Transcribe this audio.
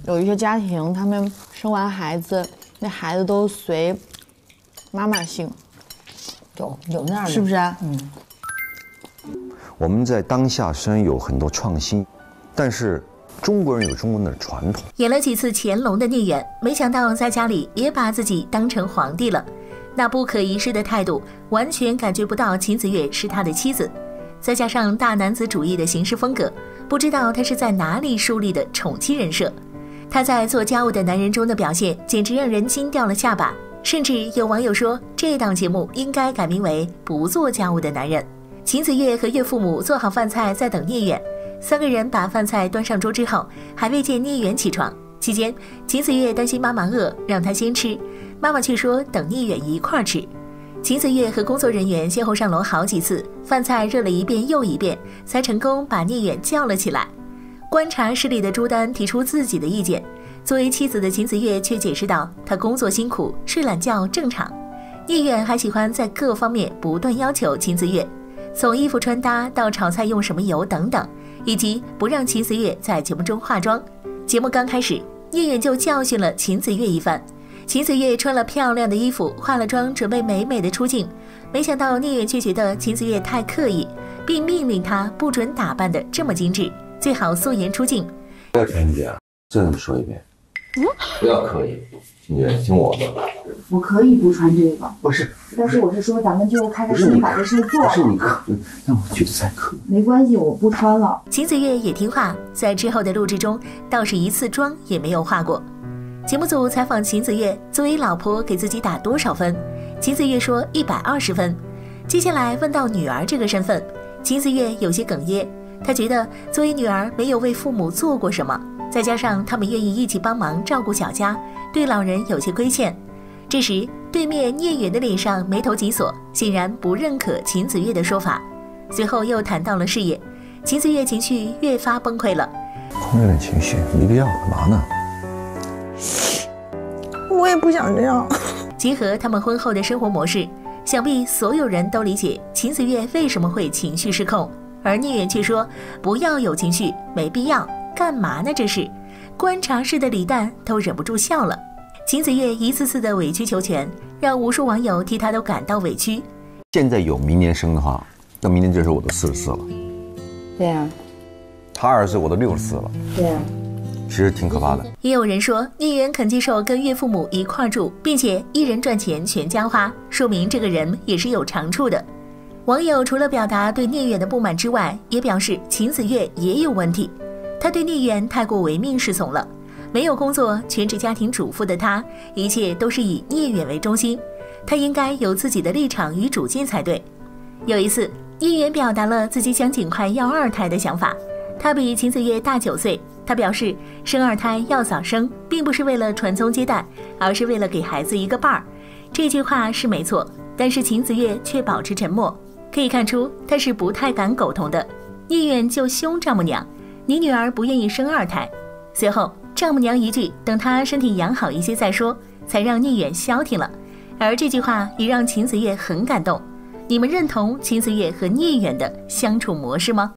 有一些家庭，他们生完孩子，那孩子都随妈妈姓， 有那样的， 是不是啊？ 我们在当下虽然有很多创新，但是中国人有中国人的传统。 演了几次乾隆的聂远，没想到在家里也把自己当成皇帝了，那不可一世的态度，完全感觉不到秦子越是他的妻子。再加上大男子主义的行事风格，不知道他是在哪里树立的宠妻人设。他在做家务的男人中的表现，简直让人惊掉了下巴。甚至有网友说，这档节目应该改名为《不做家务的男人》。秦子越和岳父母做好饭菜，在等聂远。3个人把饭菜端上桌之后，还未见聂远起床。期间，秦子越担心妈妈饿，让他先吃，妈妈却说等聂远一块儿吃。秦子越和工作人员先后上楼好几次，饭菜热了一遍又一遍，才成功把聂远叫了起来。观察室里的朱丹提出自己的意见，作为妻子的秦子越却解释道，他工作辛苦，睡懒觉正常。聂远还喜欢在各方面不断要求秦子越，从衣服穿搭到炒菜用什么油等等，以及不让秦子越在节目中化妆。节目刚开始，聂远就教训了秦子越一番。秦子越穿了漂亮的衣服，化了妆，准备美美的出镜，没想到聂远却觉得秦子越太刻意，并命令他不准打扮得这么精致，最好素颜出镜。 不要陈姐，再这么说一遍，不要刻意，秦姐听我的。 我可以不穿这个， 不是， 但是我是说咱们就开开心把这事做了。 不是你刻，让我觉得太刻意。 没关系，我不穿了。 秦子越也听话，在之后的录制中，倒是一次妆也没有化过。节目组采访秦子越，作为老婆给自己打多少分？秦子越说120分。接下来问到女儿这个身份，秦子越有些哽咽。他觉得作为女儿没有为父母做过什么，再加上他们愿意一起帮忙照顾小家，对老人有些亏欠。这时，对面聂远的脸上眉头紧锁，显然不认可秦子越的说法。随后又谈到了事业，秦子越情绪越发崩溃了。 控制点情绪，没必要，干嘛呢？ 我也不想这样。 结合他们婚后的生活模式，想必所有人都理解秦子越为什么会情绪失控，而聂远却说不要有情绪，没必要，干嘛呢这是？观察室的李诞都忍不住笑了。秦子越一次次的委曲求全，让无数网友替他都感到委屈。 现在有明年生的话，那明年这时候我都44了。 对呀， 他20岁，我都64了。 对呀。 其实挺可怕的。 也有人说，聂远肯接受跟岳父母一块住，并且一人赚钱全家花，说明这个人也是有长处的。网友除了表达对聂远的不满之外，也表示秦子越也有问题。他对聂远太过唯命是从了，没有工作，全职家庭主妇的他，一切都是以聂远为中心，他应该有自己的立场与主见才对。有一次，聂远表达了自己想尽快要2胎的想法。他比秦子越大9岁，他表示生2胎要早生，并不是为了传宗接代，而是为了给孩子一个伴儿。这句话是没错，但是秦子越却保持沉默，可以看出他是不太敢苟同的。聂远就凶丈母娘，你女儿不愿意生2胎。随后丈母娘一句等她身体养好一些再说，才让聂远消停了。而这句话也让秦子越很感动。你们认同秦子越和聂远的相处模式吗？